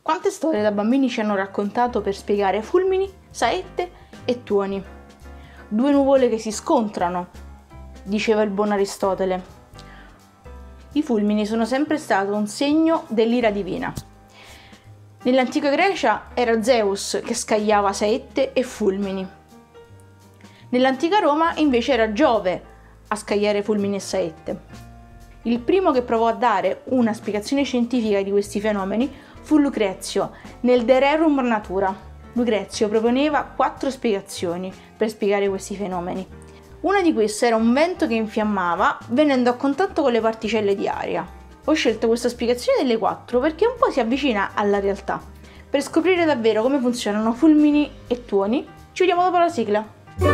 Quante storie da bambini ci hanno raccontato per spiegare fulmini, saette e tuoni? Due nuvole che si scontrano, diceva il buon Aristotele. I fulmini sono sempre stato un segno dell'ira divina. Nell'antica Grecia era Zeus che scagliava saette e fulmini. Nell'antica Roma invece era Giove a scagliare fulmini e saette. Il primo che provò a dare una spiegazione scientifica di questi fenomeni fu Lucrezio, nel De Rerum Natura. Lucrezio proponeva 4 spiegazioni per spiegare questi fenomeni. Una di queste era un vento che infiammava venendo a contatto con le particelle di aria. Ho scelto questa spiegazione delle 4 perché un po' si avvicina alla realtà. Per scoprire davvero come funzionano fulmini e tuoni, ci vediamo dopo la sigla.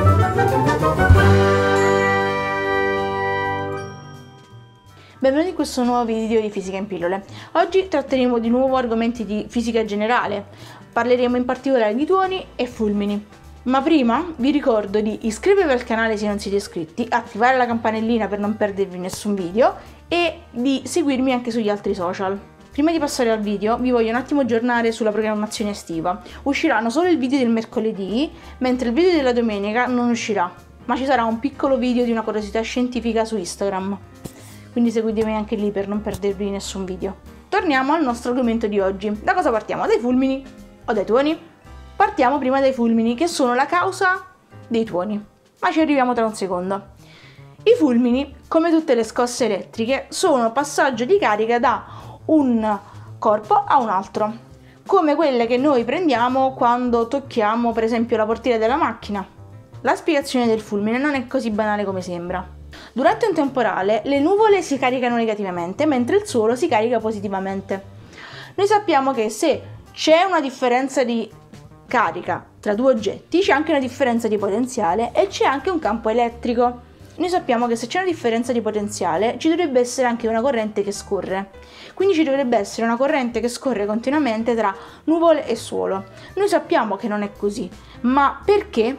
Benvenuti in questo nuovo video di Fisica in pillole. Oggi tratteremo di nuovo argomenti di fisica generale, parleremo in particolare di tuoni e fulmini. Ma prima vi ricordo di iscrivervi al canale se non siete iscritti, attivare la campanellina per non perdervi nessun video e di seguirmi anche sugli altri social. Prima di passare al video vi voglio un attimo aggiornare sulla programmazione estiva. Usciranno solo il video del mercoledì, mentre il video della domenica non uscirà, ma ci sarà un piccolo video di una curiosità scientifica su Instagram. Quindi seguitemi anche lì per non perdervi nessun video. Torniamo al nostro argomento di oggi. Da cosa partiamo? Dai fulmini o dai tuoni? Partiamo prima dai fulmini, che sono la causa dei tuoni, ma ci arriviamo tra un secondo. I fulmini, come tutte le scosse elettriche, sono passaggio di carica da un corpo a un altro, come quelle che noi prendiamo quando tocchiamo per esempio la portiera della macchina. La spiegazione del fulmine non è così banale come sembra. Durante un temporale le nuvole si caricano negativamente mentre il suolo si carica positivamente. Noi sappiamo che se c'è una differenza di carica tra due oggetti c'è anche una differenza di potenziale e c'è anche un campo elettrico. Noi sappiamo che se c'è una differenza di potenziale ci dovrebbe essere anche una corrente che scorre. Quindi ci dovrebbe essere una corrente che scorre continuamente tra nuvole e suolo. Noi sappiamo che non è così, ma perché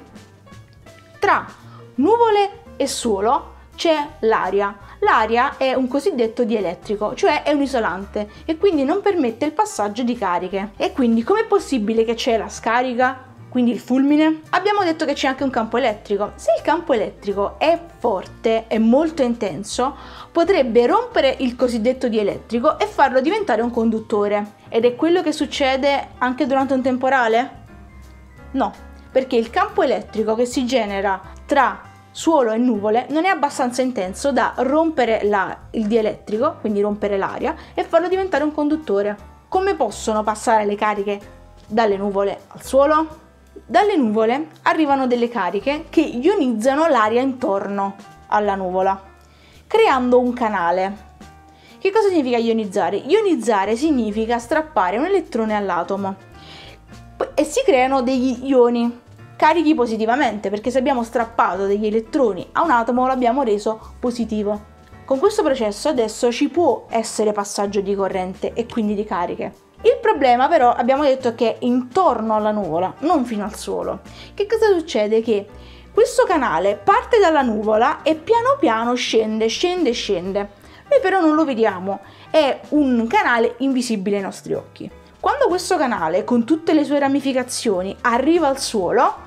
tra nuvole e suolo c'è l'aria. L'aria è un cosiddetto dielettrico, cioè è un isolante e quindi non permette il passaggio di cariche. E quindi com'è possibile che c'è la scarica? Quindi il fulmine? Abbiamo detto che c'è anche un campo elettrico. Se il campo elettrico è forte e molto intenso, potrebbe rompere il cosiddetto dielettrico e farlo diventare un conduttore. Ed è quello che succede anche durante un temporale? No, perché il campo elettrico che si genera tra suolo e nuvole non è abbastanza intenso da rompere il dielettrico, quindi rompere l'aria, e farlo diventare un conduttore. Come possono passare le cariche dalle nuvole al suolo? Dalle nuvole arrivano delle cariche che ionizzano l'aria intorno alla nuvola, creando un canale. Che cosa significa ionizzare? Ionizzare significa strappare un elettrone all'atomo e si creano degli ioni carichi positivamente, perché se abbiamo strappato degli elettroni a un atomo l'abbiamo reso positivo. Con questo processo adesso ci può essere passaggio di corrente e quindi di cariche. Il problema però abbiamo detto che è intorno alla nuvola, non fino al suolo. Che cosa succede? Che questo canale parte dalla nuvola e piano piano scende. Noi però non lo vediamo, è un canale invisibile ai nostri occhi. Quando questo canale, con tutte le sue ramificazioni, arriva al suolo,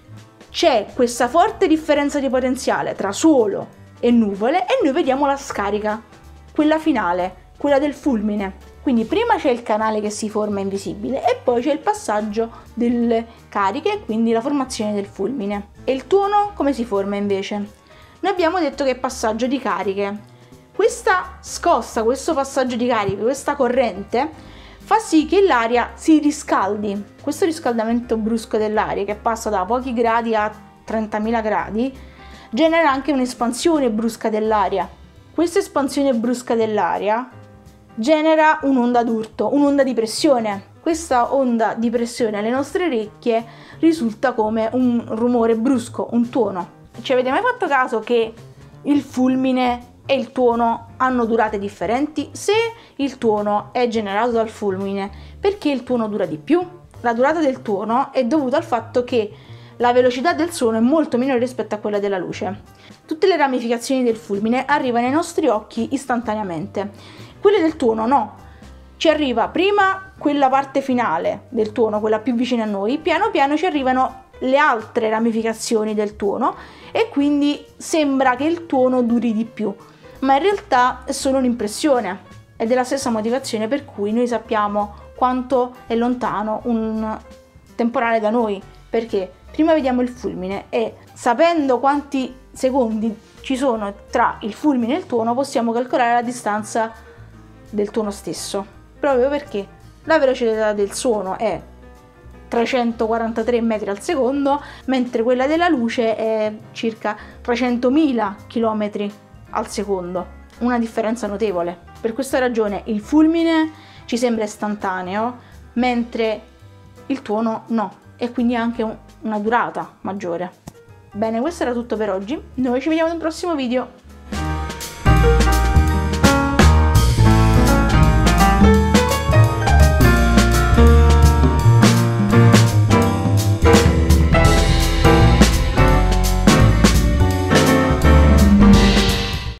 c'è questa forte differenza di potenziale tra suolo e nuvole e noi vediamo la scarica, quella finale, quella del fulmine. Quindi prima c'è il canale che si forma invisibile e poi c'è il passaggio delle cariche e quindi la formazione del fulmine. E il tuono come si forma invece? Noi abbiamo detto che è passaggio di cariche. Questa scossa, questo passaggio di cariche, questa corrente fa sì che l'aria si riscaldi. Questo riscaldamento brusco dell'aria, che passa da pochi gradi a 30.000 gradi, genera anche un'espansione brusca dell'aria. Questa espansione brusca dell'aria genera un'onda d'urto, un'onda di pressione. Questa onda di pressione alle nostre orecchie risulta come un rumore brusco, un tuono. Ci avete mai fatto caso che il fulmine e il tuono hanno durate differenti? Se il tuono è generato dal fulmine, perché il tuono dura di più? La durata del tuono è dovuta al fatto che la velocità del suono è molto minore rispetto a quella della luce. Tutte le ramificazioni del fulmine arrivano ai nostri occhi istantaneamente. Quelle del tuono no. ci arriva prima quella parte finale del tuono, quella più vicina a noi, piano piano ci arrivano le altre ramificazioni del tuono e quindi sembra che il tuono duri di più, ma in realtà è solo un'impressione ed è la stessa motivazione per cui noi sappiamo quanto è lontano un temporale da noi, perché prima vediamo il fulmine e sapendo quanti secondi ci sono tra il fulmine e il tuono possiamo calcolare la distanza del tuono stesso, proprio perché la velocità del suono è 343 metri al secondo, mentre quella della luce è circa 300.000 km al secondo, una differenza notevole. Per questa ragione il fulmine ci sembra istantaneo, mentre il tuono no, e quindi ha anche una durata maggiore. Bene, questo era tutto per oggi, noi ci vediamo nel prossimo video.